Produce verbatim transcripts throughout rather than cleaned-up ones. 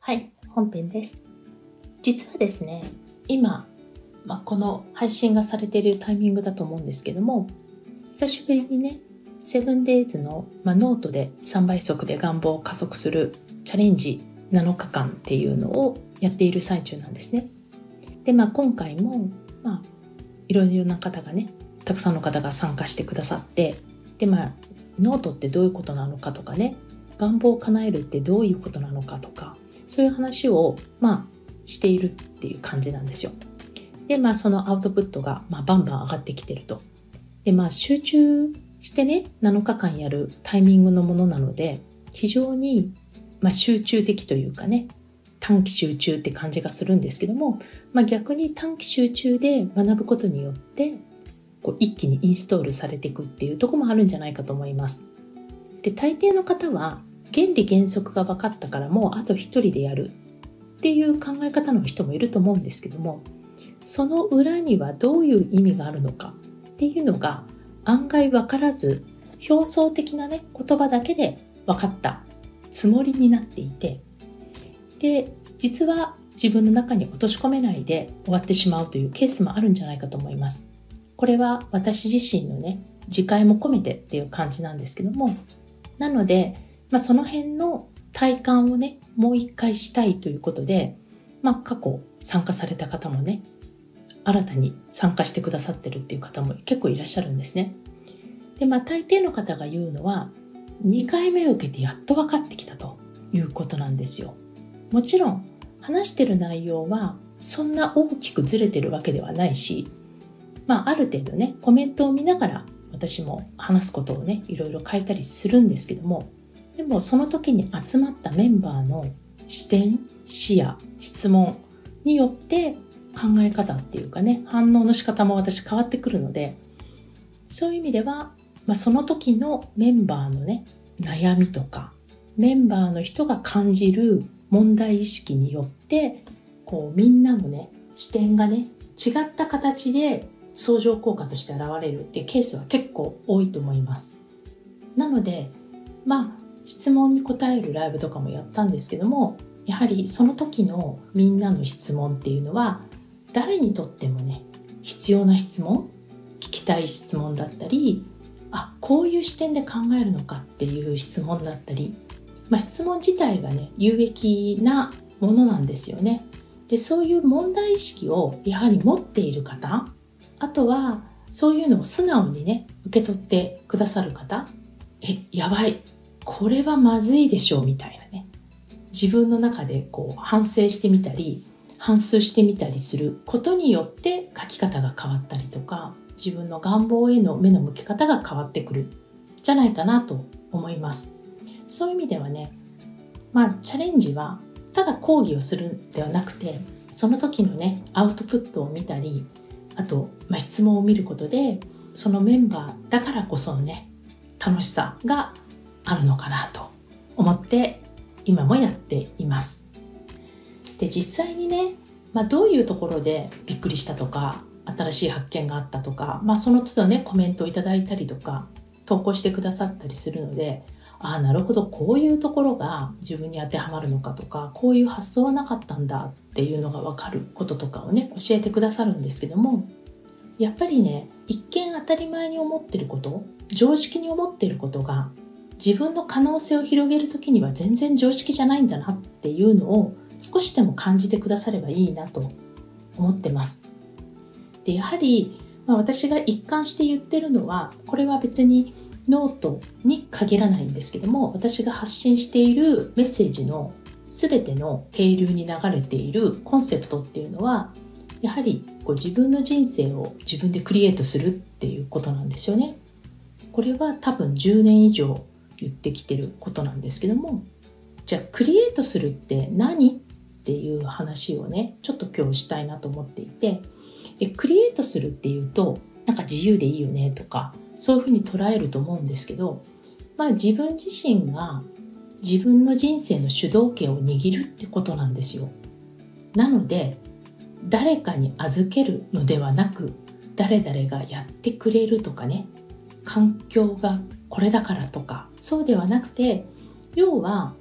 はい、本編です。実はですね、今、まあ、この配信がされているタイミングだと思うんですけども、久しぶりにね、セブンデイズの、まあ、ノートでさんばい速で願望を加速するチャレンジなのかかんっていうのをやっている最中なんですね。で、まあ、今回も、まあ、いろいろな方がね、たくさんの方が参加してくださって、で、まあ、ノートってどういうことなのかとかね、願望を叶えるってどういうことなのかとか、そういう話を、まあ、しているっていう感じなんですよ。で、まあ、そのアウトプットが、まあ、バンバン上がってきてると。で、まあ、集中してね、なのかかんやるタイミングのものなので、非常に、まあ、集中的というかね、短期集中って感じがするんですけども、まあ、逆に短期集中で学ぶことによって、こう一気にインストールされていくっていうところもあるんじゃないかと思います。で、大抵の方は原理原則が分かったからもうあと一人でやるっていう考え方の人もいると思うんですけども、その裏にはどういう意味があるのかっていうのが案外分からず、表層的なね言葉だけで分かったつもりになっていて、で実は自分の中に落とし込めないで終わってしまうというケースもあるんじゃないかと思います。これは私自身のね自戒も込めてっていう感じなんですけども、なので、まあ、その辺の体感をねもう一回したいということで、まあ、過去参加された方もね新たに参加してくださってるっていう方も結構いらっしゃるんですね。で、まあ、大抵の方が言うのはにかいめを受けてやっと分かってきたということなんですよ。もちろん話してる内容はそんな大きくずれてるわけではないし、まあ、ある程度ねコメントを見ながら私も話すことをねいろいろ書いたりするんですけども、でもその時に集まったメンバーの視点、視野、質問によって考え方っていうかね反応の仕方も私変わってくるので、そういう意味では、まあ、その時のメンバーのね悩みとかメンバーの人が感じる問題意識によってこうみんなのね視点がね違った形で相乗効果として現れるっていうケースは結構多いと思います。なので、まあ質問に答えるライブとかもやったんですけども、やはりその時のみんなの質問っていうのは誰にとってもね必要な質問、聞きたい質問だったり、あ、こういう視点で考えるのかっていう質問だったり、まあ、質問自体がね有益なものなんですよね。で、そういう問題意識をやはり持っている方、あとはそういうのを素直にね受け取ってくださる方、え、やばい、これはまずいでしょうみたいなね、自分の中でこう反省してみたり反芻してみたりすることによって書き方が変わったりとか、自分の願望への目の向け方が変わってくるじゃないかなと思います。そういう意味ではね、まあチャレンジはただ講義をするんではなくて、その時のねアウトプットを見たり、あと、まあ、質問を見ることでそのメンバーだからこそのね楽しさがあるのかなと思って今もやっています。で、実際にね、まあ、どういうところでびっくりしたとか新しい発見があったとか、まあ、その都度ねコメントをいただいたりとか投稿してくださったりするので、ああなるほど、こういうところが自分に当てはまるのかとか、こういう発想はなかったんだっていうのが分かることとかをね教えてくださるんですけども、やっぱりね一見当たり前に思ってること、常識に思ってることが自分の可能性を広げるときには全然常識じゃないんだなっていうのを少しでも感じてくださればいいなと思ってます。で、やはり、まあ、私が一貫して言ってるのは、これは別にノートに限らないんですけども、私が発信しているメッセージの全ての底流に流れているコンセプトっていうのは、やはりこう自分の人生を自分でクリエイトするっていうことなんですよね。これは多分じゅうねん以上言ってきてることなんですけども、じゃあクリエイトするって何っていう話をねちょっと今日したいなと思っていて、でクリエイトするっていうとなんか自由でいいよねとかそういうふうに捉えると思うんですけど、まあ自分自身が自分の人生の主導権を握るってことなんですよ。なので誰かに預けるのではなく、誰々がやってくれるとかね、環境がこれだからとかそうではなくて、要は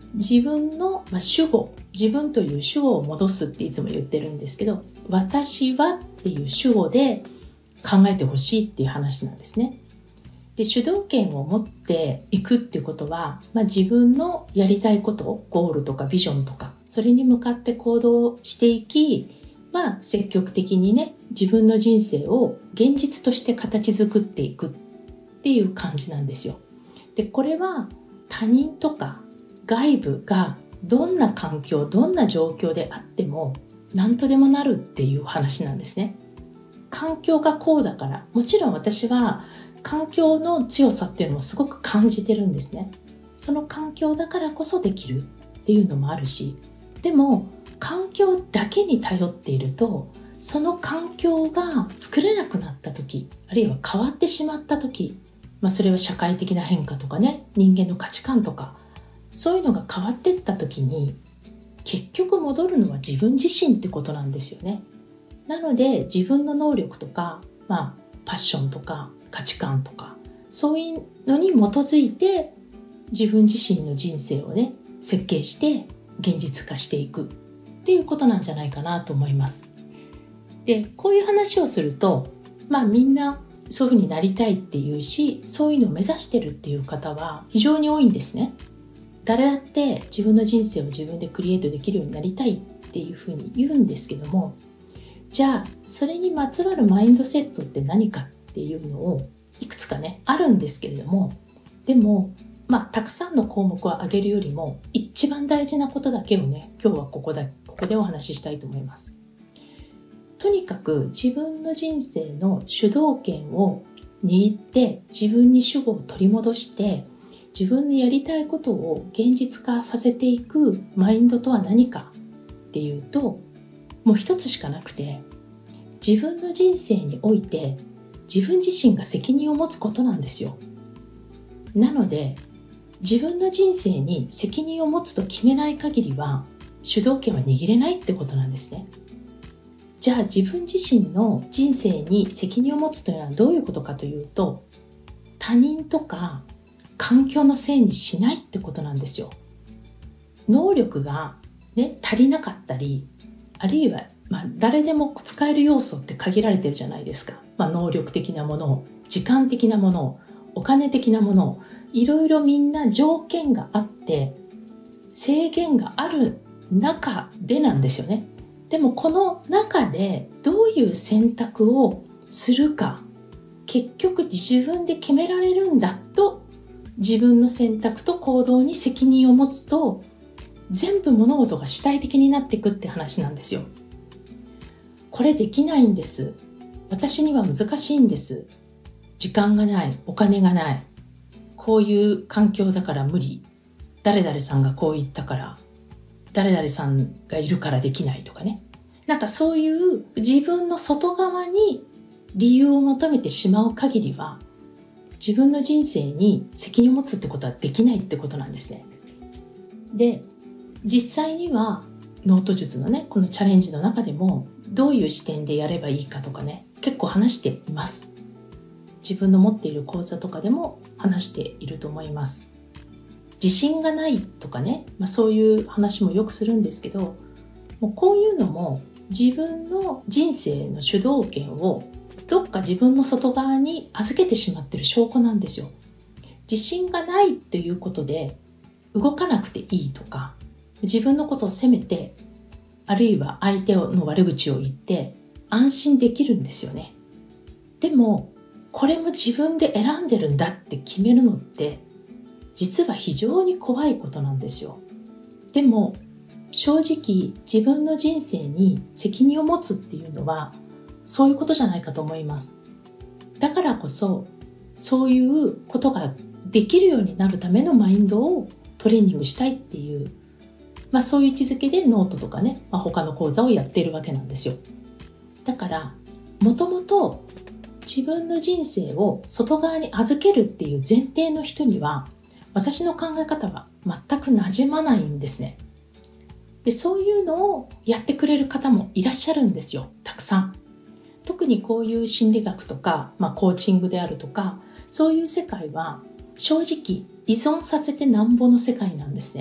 自分の、まあ、主語、自分という主語を戻すっていつも言ってるんですけど、私はっていう主語で考えてほしいっていう話なんですね。で、主導権を持っていくっていうことは、まあ、自分のやりたいこと、ゴールとかビジョンとか、それに向かって行動していき、まあ、積極的にね、自分の人生を現実として形作っていくっていう感じなんですよ。で、これは他人とか外部がどんな環境、どんな状況であっても何とでもなるっていう話なんですね。環境がこうだから、もちろん私は環境の強さっていうのもすごく感じてるんですね。その環境だからこそできるっていうのもあるし、でも環境だけに頼っていると、その環境が作れなくなった時、あるいは変わってしまった時、まあ、それは社会的な変化とかね、人間の価値観とか、そういうのが変わっていった時に、結局戻るのは自分自身ってことなんですよね。なので自分の能力とか、まあ、パッションとか価値観とか、そういうのに基づいて自分自身の人生をね、設計して現実化していくっていうことなんじゃないかなと思います。で、こういう話をすると、まあみんなそういうふうになりたいっていうし、そういうのを目指してるっていう方は非常に多いんですね。誰だって自分の人生を自分でクリエイトできるようになりたいっていうふうに言うんですけども、じゃあそれにまつわるマインドセットって何かっていうのをいくつかね、あるんですけれども、でもまあたくさんの項目を挙げるよりも一番大事なことだけをね、今日はここだここでお話ししたいと思います。とにかく自分の人生の主導権を握って自分に主語を取り戻して、自分のやりたいことを現実化させていくマインドとは何かっていうと、もう一つしかなくて、自分の人生において自分自身が責任を持つことなんですよ。なので自分の人生に責任を持つと決めない限りは主導権は握れないってことなんですね。じゃあ自分自身の人生に責任を持つというのはどういうことかというと、他人とか環境のせいにしないってことなんですよ。能力が、ね、足りなかったり、あるいは、まあ、誰でも使える要素って限られてるじゃないですか。まあ、能力的なもの、時間的なもの、お金的なもの、いろいろみんな条件があって制限がある中でなんですよね。でもこの中でどういう選択をするか、結局自分で決められるんだと、自分の選択と行動に責任を持つと、全部物事が主体的になっていくって話なんですよ。これできないんです。私には難しいんです。時間がない、お金がない。こういう環境だから無理。誰々さんがこう言ったから、誰々さんがいるからできないとかね。なんかそういう自分の外側に理由を求めてしまう限りは、自分の人生に責任を持つってことはできないってことなんですね。で、実際にはノート術のね、このチャレンジの中でもどういう視点でやればいいかとかね、結構話しています。自分の持っている講座とかでも話していると思います。自信がないとかね、まあ、そういう話もよくするんですけど、もうこういうのも自分の人生の主導権をどっか自分の外側に預けてしまっている証拠なんですよ。自信がないということで動かなくていいとか、自分のことを責めて、あるいは相手の悪口を言って安心できるんですよね。でもこれも自分で選んでるんだって決めるのって実は非常に怖いことなんですよ。でも正直自分の人生に責任を持つっていうのはそういうことじゃないかと思います。だからこそそういうことができるようになるためのマインドをトレーニングしたいっていう、まあそういう位置づけでノートとかね、まあ、他の講座をやっているわけなんですよ。だからもともと自分の人生を外側に預けるっていう前提の人には私の考え方は全く馴染まないんですね。で、そういうのをやってくれる方もいらっしゃるんですよ、たくさん。特にこういう心理学とか、まあ、コーチングであるとか、そういう世界は正直依存させてなんぼの世界なんですね。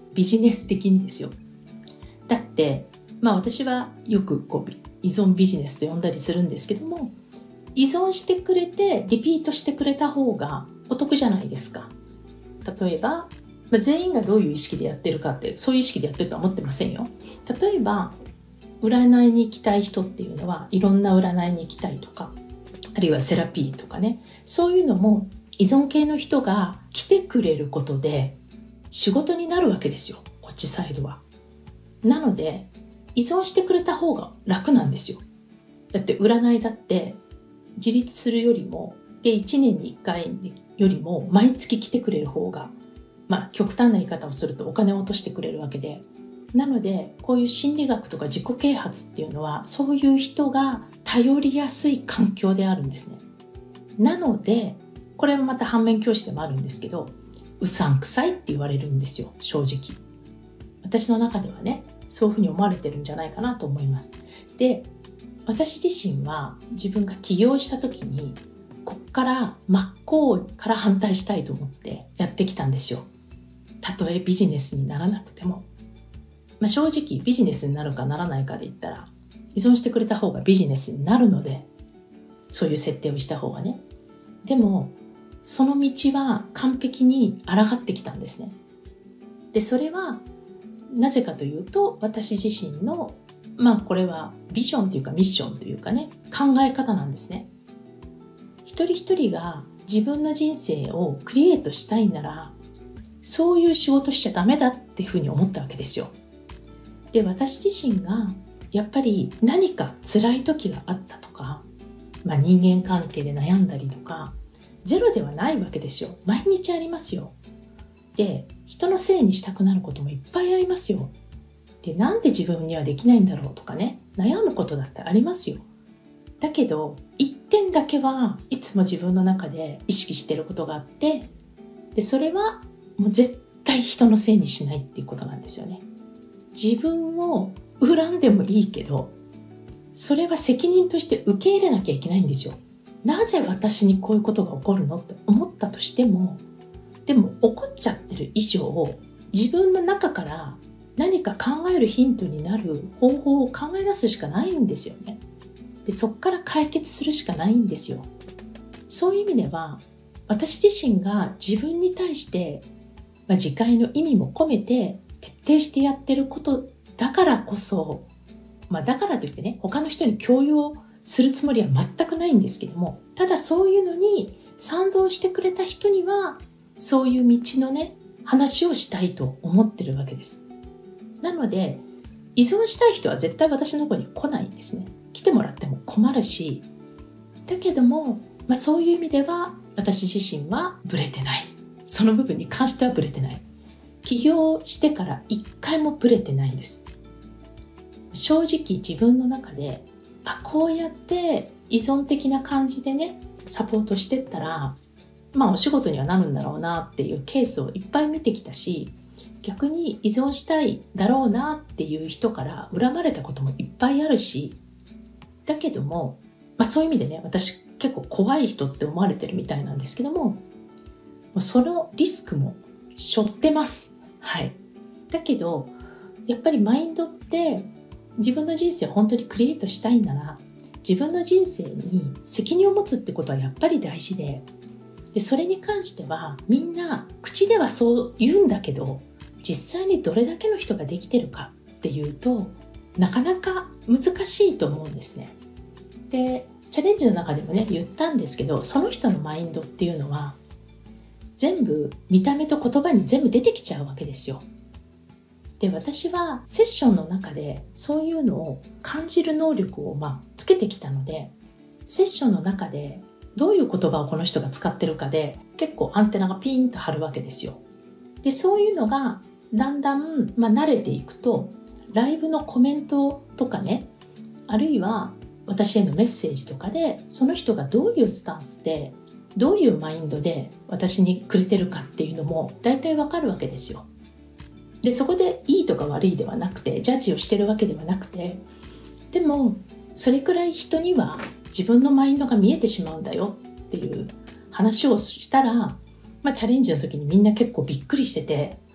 ビジネス的にですよ。だってまあ私はよくこう依存ビジネスと呼んだりするんですけども、依存してくれてリピートしてくれた方がお得じゃないですか。例えば、まあ、全員がどういう意識でやってるかって、そういう意識でやってるとは思ってませんよ。例えば占いに行きたい人っていうのはいろんな占いに行きたいとか、あるいはセラピーとかね、そういうのも依存系の人が来てくれることで仕事になるわけですよ、こっちサイドは。なので依存してくれた方が楽なんですよ。だって占いだって自立するよりもでいちねんにいっかいよりも毎月来てくれる方が、まあ極端な言い方をするとお金を落としてくれるわけで、なのでこういう心理学とか自己啓発っていうのはそういう人が頼りやすい環境であるんですね。なのでこれもまた反面教師でもあるんですけど、うさんくさいって言われるんですよ、正直。私の中ではね、そういうふうに思われてるんじゃないかなと思います。で、私自身は自分が起業した時にこっから真っ向から反対したいと思ってやってきたんですよ。たとえビジネスにならなくても、まあ、正直ビジネスになるかならないかで言ったら依存してくれた方がビジネスになるので、そういう設定をした方がね。でもその道は完璧に抗ってきたんですね。で、それはなぜかというと、私自身のまあこれはビジョンというかミッションというかね、考え方なんですね。一人一人が自分の人生をクリエイトしたいなら、そういう仕事しちゃダメだっていうふうに思ったわけですよ。で、私自身がやっぱり何か辛い時があったとか、まあ、人間関係で悩んだりとか、ゼロではないわけですよ。毎日ありますよ。で、人のせいにしたくなることもいっぱいありますよ。で、なんで自分にはできないんだろうとかね、悩むことだってありますよ。だけど一点だけはいつも自分の中で意識していることがあって、でそれはもう絶対人のせいにしないっていうことなんですよね。自分を恨んでもいいけど、それは責任として受け入れなきゃいけないんですよ。なぜ私にこういうことが起こるのって思ったとしても、でも起こっちゃってる以上、自分の中から何か考えるヒントになる方法を考え出すしかないんですよね。で、そこから解決するしかないんですよ。そういう意味では私自身が自分に対して、まあ、自戒の意味も込めて徹底してやってることだからこそ、まあ、だからといってね、他の人に強要するつもりは全くないんですけども、ただそういうのに賛同してくれた人にはそういう道のね、話をしたいと思ってるわけです。なので依存したい人は絶対私の方に来ないんですね。来てもらっても困るし、だけども、まあ、そういう意味では私自身はブレてない。その部分に関してはブレてない。起業してから一回もブレてないんです。正直自分の中で、あ、こうやって依存的な感じでね、サポートしてったら、まあお仕事にはなるんだろうなっていうケースをいっぱい見てきたし、逆に依存したいだろうなっていう人から恨まれたこともいっぱいあるし、だけども、まあ、そういう意味でね、私結構怖い人って思われてるみたいなんですけども、そのリスクも背負ってます。はい。だけどやっぱりマインドって、自分の人生を本当にクリエイトしたいなら、自分の人生に責任を持つってことはやっぱり大事で、でそれに関してはみんな口ではそう言うんだけど、実際にどれだけの人ができてるかっていうとなかなか難しいと思うんですね。でチャレンジの中でもね言ったんですけど、その人のマインドっていうのは全部見た目と言葉に全部出てきちゃうわけですよ。で私はセッションの中でそういうのを感じる能力をまあつけてきたので、セッションの中でどういう言葉をこの人が使ってるかで結構アンテナがピーンと張るわけですよ。でそういうのがだんだん、まあ、慣れていくと、ライブのコメントとかね、あるいは私へのメッセージとかでその人がどういうスタンスでどういうマインドで私にくれてるかっていうのも大体わかるわけですよ。でそこでいいとか悪いではなくて、ジャッジをしてるわけではなくて、でもそれくらい人には自分のマインドが見えてしまうんだよっていう話をしたら、まあ、チャレンジの時にみんな結構びっくりしてて、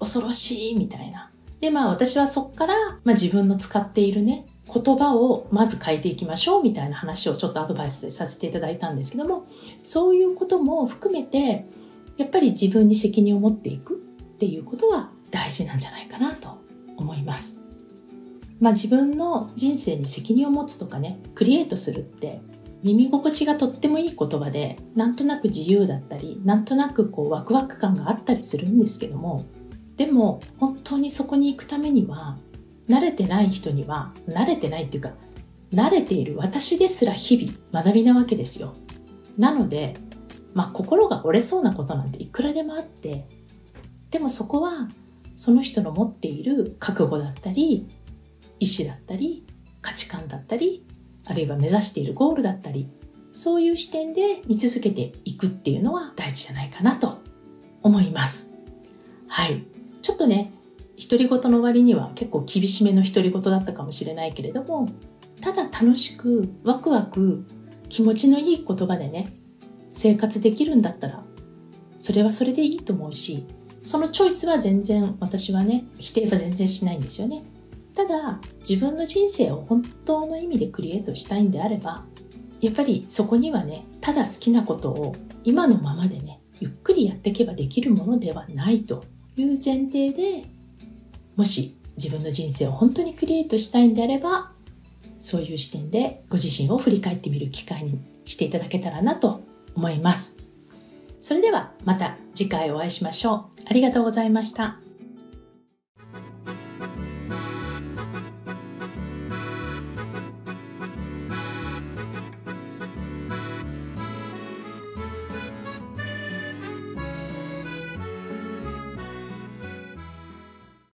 恐ろしいみたいな。で、まあ私はそこから、まあ、自分の使っているね、言葉をまず変えていきましょうみたいな話をちょっとアドバイスさせていただいたんですけども、そういうことも含めて、やっぱり自分に責任を持っていくっていうことは大事なんじゃないかなと思います。まあ自分の人生に責任を持つとかね、クリエイトするって耳心地がとってもいい言葉で、なんとなく自由だったり、なんとなくこうワクワク感があったりするんですけども、でも本当にそこに行くためには、慣れてない人には、慣れてないっていうか、慣れている私ですら日々学びなわけですよ。なので、まあ心が折れそうなことなんていくらでもあって、でもそこはその人の持っている覚悟だったり、意志だったり、価値観だったり、あるいは目指しているゴールだったり、そういう視点で見続けていくっていうのは大事じゃないかなと思います。はい。ちょっとね、独り言の割には結構厳しめの独り言だったかもしれないけれども、ただ楽しくワクワク気持ちのいい言葉でね、生活できるんだったら、それはそれでいいと思うし、そのチョイスは全然私はね、否定は全然しないんですよね。ただ自分の人生を本当の意味でクリエイトしたいんであれば、やっぱりそこにはね、ただ好きなことを今のままでね、ゆっくりやっていけばできるものではないという前提で、もし自分の人生を本当にクリエイトしたいんであれば、そういう視点でご自身を振り返ってみる機会にしていただけたらなと思います。それではまた次回お会いしましょう。ありがとうございました。